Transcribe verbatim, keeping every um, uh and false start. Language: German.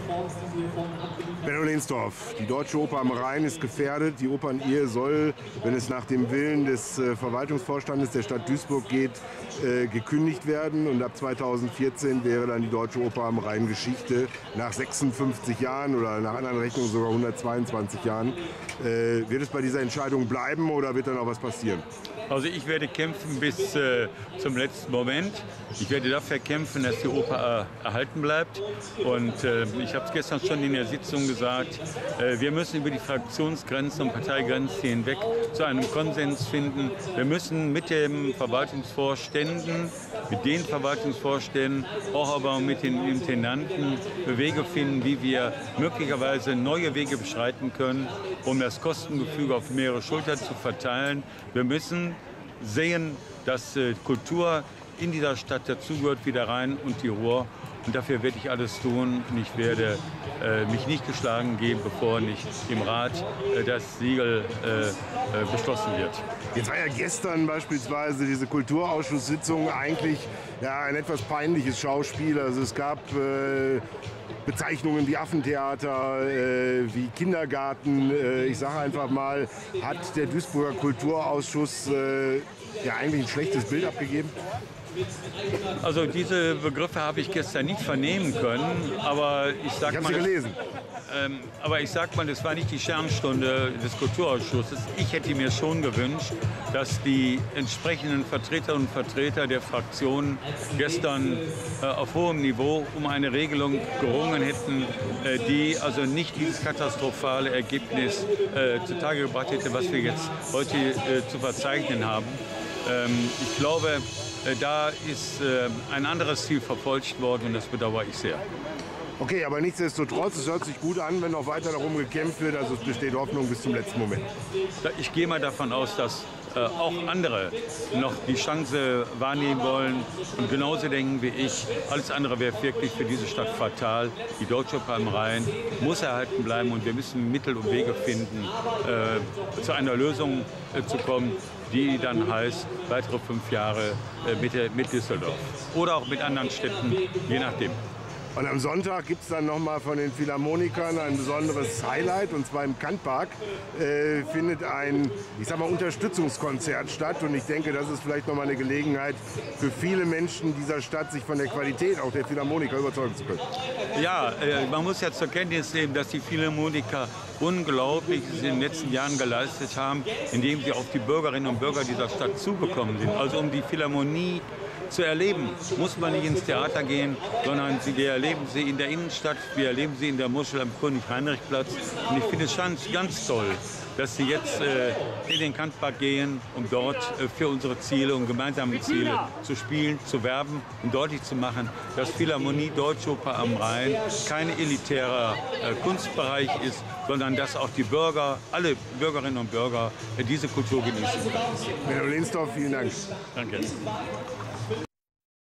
Benno Lehnsdorf, die Deutsche Oper am Rhein ist gefährdet. Die Opernehe soll, wenn es nach dem Willen des äh, Verwaltungsvorstandes der Stadt Duisburg geht, äh, gekündigt werden. Und ab zweitausendvierzehn wäre dann die Deutsche Oper am Rhein Geschichte. Nach sechsundfünfzig Jahren oder nach anderen Rechnungen sogar hundertzweiundzwanzig Jahren. Äh, wird es bei dieser Entscheidung bleiben oder wird dann auch was passieren? Also ich werde kämpfen bis äh, zum letzten Moment. Ich werde dafür kämpfen, dass die Oper äh, erhalten bleibt. Und äh, ich habe es gestern schon in der Sitzung gesagt, äh, wir müssen über die Fraktionsgrenzen und Parteigrenzen hinweg zu einem Konsens finden. Wir müssen mit den Verwaltungsvorständen, mit den Verwaltungsvorständen, auch aber mit den Intendanten Wege finden, wie wir möglicherweise neue Wege beschreiten können, um das Kostengefüge auf mehrere Schultern zu verteilen. Wir müssen sehen, dass äh, Kultur in dieser Stadt dazugehört wie der Rhein und die Ruhr. Und dafür werde ich alles tun. Und ich werde äh, mich nicht geschlagen geben, bevor nicht im Rat äh, das Siegel äh, äh, beschlossen wird. Jetzt war ja gestern beispielsweise diese Kulturausschusssitzung eigentlich ja, ein etwas peinliches Schauspiel. Also es gab äh, Bezeichnungen wie Affentheater, äh, wie Kindergarten. Äh, ich sage einfach mal, hat der Duisburger Kulturausschuss äh, ja eigentlich ein schlechtes Bild abgegeben? Also diese Begriffe habe ich gestern nicht vernehmen können, aber ich sage Ich mal, habe sie gelesen. Ähm, aber ich sag mal, das war nicht die Sternstunde des Kulturausschusses. Ich hätte mir schon gewünscht, dass die entsprechenden Vertreterinnen und Vertreter der Fraktionen gestern äh, auf hohem Niveau um eine Regelung gerungen hätten, äh, die also nicht dieses katastrophale Ergebnis äh, zutage gebracht hätte, was wir jetzt heute äh, zu verzeichnen haben. Ähm, ich glaube, äh, da ist äh, ein anderes Ziel verfolgt worden und das bedauere ich sehr. Okay, aber nichtsdestotrotz, es hört sich gut an, wenn noch weiter darum gekämpft wird. Also es besteht Hoffnung bis zum letzten Moment. Ich gehe mal davon aus, dass äh, auch andere noch die Chance wahrnehmen wollen und genauso denken wie ich. Alles andere wäre wirklich für diese Stadt fatal. Die Deutsche Oper am Rhein muss erhalten bleiben und wir müssen Mittel und Wege finden, äh, zu einer Lösung äh, zu kommen, die dann heißt, weitere fünf Jahre äh, mit, mit Düsseldorf oder auch mit anderen Städten, je nachdem. Und am Sonntag gibt es dann nochmal von den Philharmonikern ein besonderes Highlight. Und zwar im Kantpark äh, findet ein, ich sag mal, Unterstützungskonzert statt. Und ich denke, das ist vielleicht nochmal eine Gelegenheit für viele Menschen dieser Stadt, sich von der Qualität auch der Philharmoniker überzeugen zu können. Ja, äh, man muss ja zur Kenntnis nehmen, dass die Philharmoniker Unglaubliches in den letzten Jahren geleistet haben, indem sie auf die Bürgerinnen und Bürger dieser Stadt zugekommen sind. Also um die Philharmonie zu erleben, muss man nicht ins Theater gehen, sondern wir erleben sie in der Innenstadt, wir erleben sie in der Muschel am König-Heinrich-Platz. Und ich finde es ganz toll, dass sie jetzt äh, in den Kantpark gehen, um dort äh, für unsere Ziele und gemeinsame Ziele zu spielen, zu werben und deutlich zu machen, dass Philharmonie Deutsche Oper am Rhein kein elitärer äh, Kunstbereich ist, sondern dass auch die Bürger, alle Bürgerinnen und Bürger, äh, diese Kultur genießen können. Benno Lehnsdorf, vielen Dank. Danke.